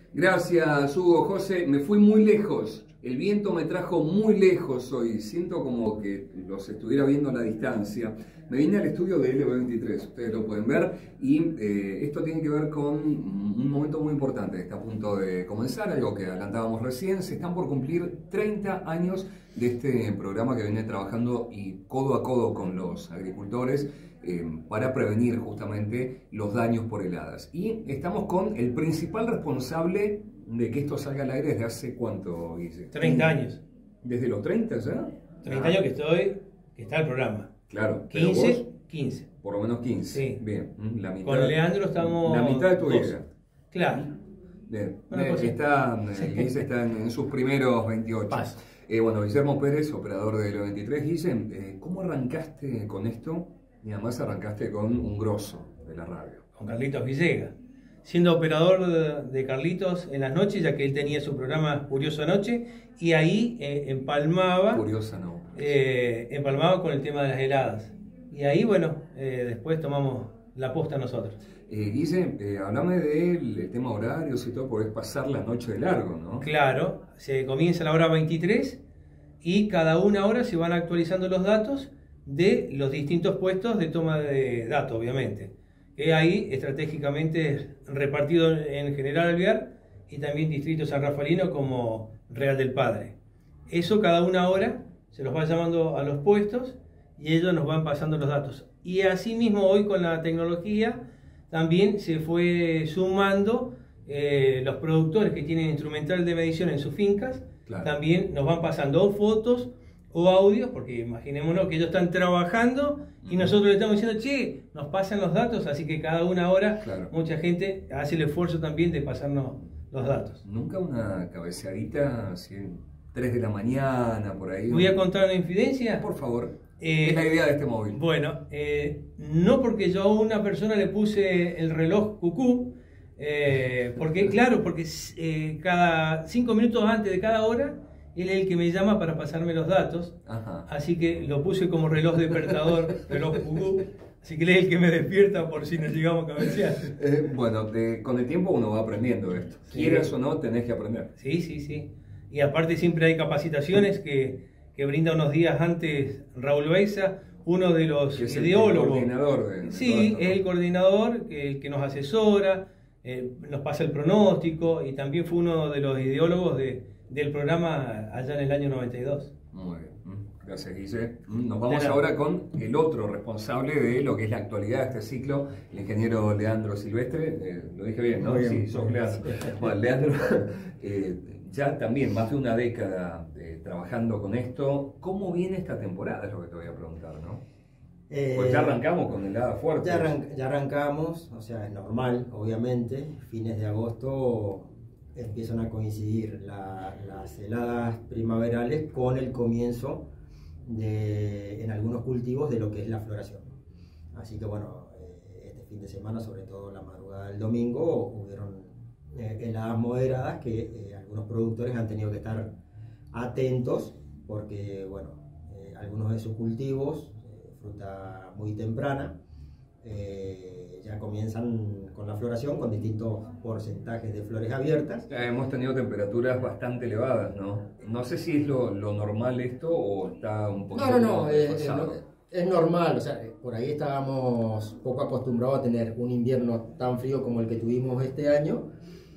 Gracias, Hugo. José, me fui muy lejos. El viento me trajo muy lejos hoy. Siento como que los estuviera viendo a la distancia. Me vine al estudio de LB23, ustedes lo pueden ver. Y esto tiene que ver con un momento muy importante que está a punto de comenzar, algo que adelantábamos recién. Se están por cumplir 30 años de este programa que viene trabajando y codo a codo con los agricultores para prevenir justamente los daños por heladas. Y estamos con el principal responsable de que esto salga al aire desde hace ¿cuánto, Guille? 30 años. ¿Desde los 30 ya? 30 años que está el programa. Claro. 15. Por lo menos 15. Sí. Bien. La mitad, con Leandro estamos... La mitad de tu vida. Claro. Bien. Guille está en sus primeros 28. Paz. Bueno, Guillermo Pérez, operador de LB23. Guille, ¿cómo arrancaste con esto? Y además arrancaste con un grosso de la radio. Con Carlitos Villegas. Siendo operador de Carlitos en las noches, ya que él tenía su programa Curioso Anoche, y ahí empalmaba. Curiosa no. Empalmaba con el tema de las heladas. Y ahí, bueno, después tomamos la posta nosotros. Guille, hablame del tema horarios y todo, porque es pasar la noche de largo, ¿no? Claro, se comienza a la hora 23 y cada una hora se van actualizando los datos de los distintos puestos de toma de datos, obviamente. Ahí estratégicamente repartido en General Alvear y también Distrito San Rafaelino como Real del Padre. Eso cada una hora se los va llamando a los puestos y ellos nos van pasando los datos. Y asimismo hoy con la tecnología también se fue sumando los productores que tienen instrumental de medición en sus fincas, claro. También nos van pasando fotos o audios, porque imaginémonos que ellos están trabajando y nosotros le estamos diciendo, che, nos pasan los datos, así que cada una hora, claro. Mucha gente hace el esfuerzo también de pasarnos los datos. ¿Nunca una cabeceadita así, 3 de la mañana, por ahí? ¿Voy a contar una infidencia? Por favor. Es la idea de este móvil. Bueno, no porque yo a una persona le puse el reloj cucú, porque claro, porque cada 5 minutos antes de cada hora, él es el que me llama para pasarme los datos. Ajá. Así que lo puse como reloj despertador, reloj cucú. Así que él es el que me despierta por si nos llegamos a cabecear. Bueno, con el tiempo uno va aprendiendo esto. Sí. Quieras o no, tenés que aprender. Sí. Y aparte siempre hay capacitaciones que brinda unos días antes Raúl Beiza, uno de los ideólogos. El coordinador de sí, es el coordinador, el que nos asesora, nos pasa el pronóstico y también fue uno de los ideólogos del programa allá en el año 92. Muy bien, gracias Guille. Nos vamos ahora con el otro responsable de lo que es la actualidad de este ciclo, el ingeniero Leandro Silvestre. Lo dije bien, ¿no? Bien. Sí, sos Leandro. Bueno, Leandro, ya también más de una década trabajando con esto. ¿Cómo viene esta temporada? Es lo que te voy a preguntar, ¿no? Pues ya arrancamos con heladas fuertes. Ya arrancamos, o sea, es normal, obviamente. Fines de agosto empiezan a coincidir las heladas primaverales con el comienzo en algunos cultivos de lo que es la floración. Así que bueno, este fin de semana, sobre todo la madrugada del domingo, hubieron heladas moderadas que algunos productores han tenido que estar atentos porque bueno, algunos de sus cultivos, fruta muy temprana, ya comienzan con la floración con distintos porcentajes de flores abiertas. Hemos tenido temperaturas bastante elevadas, ¿no? No sé si es lo normal esto o está un poquito No, es normal, o sea, por ahí estábamos poco acostumbrados a tener un invierno tan frío como el que tuvimos este año,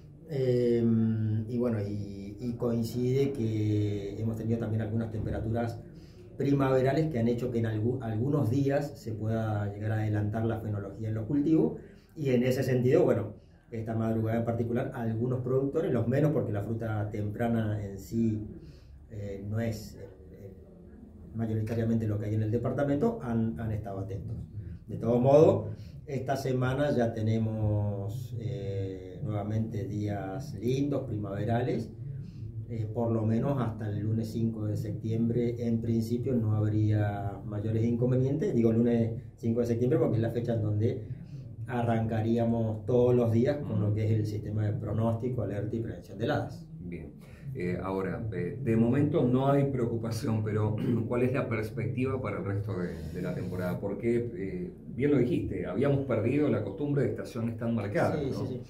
y bueno, y coincide que hemos tenido también algunas temperaturas primaverales que han hecho que en algunos días se pueda llegar a adelantar la fenología en los cultivos, y en ese sentido, bueno, esta madrugada en particular, algunos productores, los menos porque la fruta temprana en sí no es mayoritariamente lo que hay en el departamento, han estado atentos. De todo modo, esta semana ya tenemos nuevamente días lindos, primaverales. Por lo menos hasta el lunes 5 de septiembre, en principio no habría mayores inconvenientes. Digo lunes 5 de septiembre porque es la fecha en donde arrancaríamos todos los días con lo que es el sistema de pronóstico, alerta y prevención de heladas. Bien. Ahora, de momento no hay preocupación, pero ¿cuál es la perspectiva para el resto de la temporada? Porque, bien lo dijiste, habíamos perdido la costumbre de estaciones tan marcadas, Sí, ¿no? sí.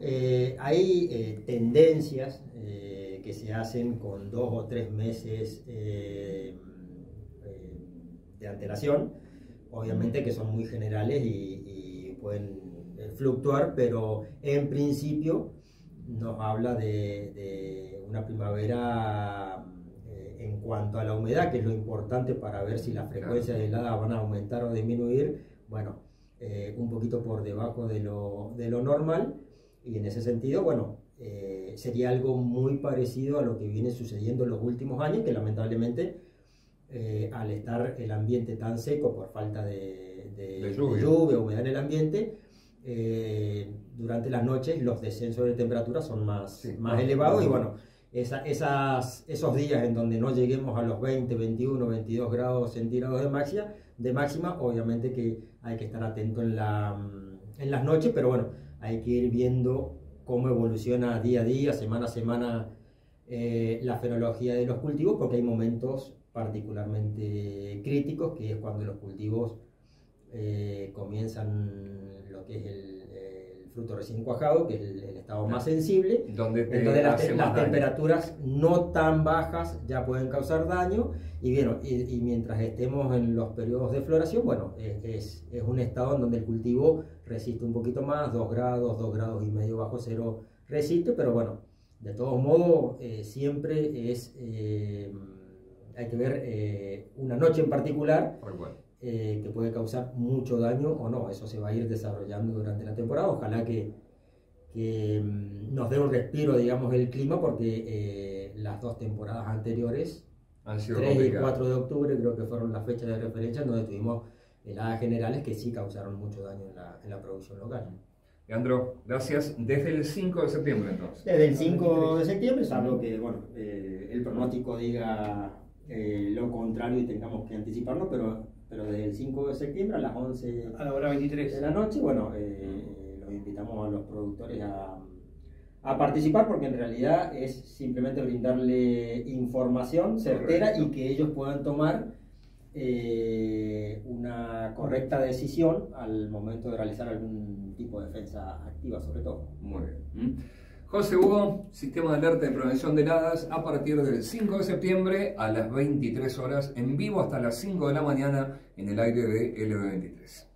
Hay tendencias que se hacen con 2 o 3 meses de antelación, obviamente que son muy generales y pueden fluctuar, pero en principio nos habla de una primavera en cuanto a la humedad, que es lo importante para ver si las frecuencias de heladas van a aumentar o disminuir. Bueno, un poquito por debajo de lo normal, y en ese sentido, bueno, sería algo muy parecido a lo que viene sucediendo en los últimos años, que lamentablemente al estar el ambiente tan seco por falta de lluvia, humedad en el ambiente, durante las noches los descensos de temperatura son más elevados, y bueno, esos días en donde no lleguemos a los 20, 21, 22 grados centígrados de máxima, obviamente que hay que estar atento en las noches, pero bueno, hay que ir viendo cómo evoluciona día a día, semana a semana, la fenología de los cultivos, porque hay momentos particularmente críticos, que es cuando los cultivos comienzan lo que es el fruto recién cuajado, que es el estado más sensible, donde las temperaturas no tan bajas ya pueden causar daño, y mientras estemos en los periodos de floración, bueno, es un estado en donde el cultivo resiste un poquito más, 2 grados, 2 grados y medio bajo cero resiste, pero bueno, de todos modos, siempre hay que ver una noche en particular, que puede causar mucho daño o no. Eso se va a ir desarrollando durante la temporada. Ojalá que nos dé un respiro, digamos, el clima, porque las 2 temporadas anteriores, 3 y 4 de octubre, creo que fueron las fechas de referencia donde tuvimos heladas generales que sí causaron mucho daño en la producción local. Leandro, gracias. Desde el 5 de septiembre, entonces. Desde el 5 de septiembre, salvo que el pronóstico diga lo contrario y tengamos que anticiparnos, pero desde el 5 de septiembre a las 11 a la hora 23 de la noche, bueno, los invitamos a los productores a participar, porque en realidad es simplemente brindarle información certera y que ellos puedan tomar una correcta decisión al momento de realizar algún tipo de defensa activa, sobre todo. Muy bien. José Hugo, Sistema de Alerta de Prevención de Heladas, a partir del 5 de septiembre a las 23 horas, en vivo hasta las 5 de la mañana en el aire de LB23.